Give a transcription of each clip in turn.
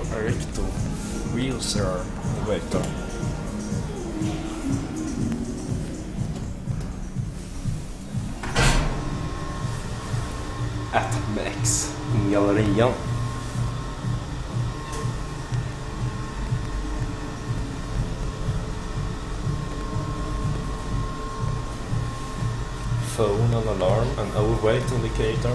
Recto wheelchair elevator. At Max gallerian. Phone and alarm and overweight indicator.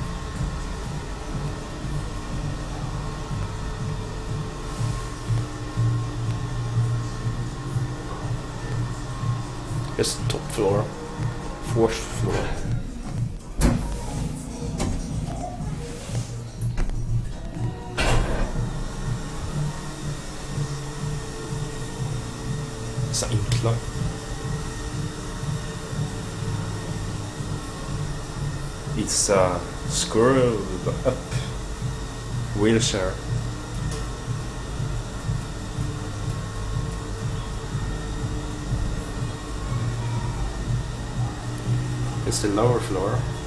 Here's the top floor, fourth floor. Så enkla. It's a scrolled up wheelchair. It's the lower floor.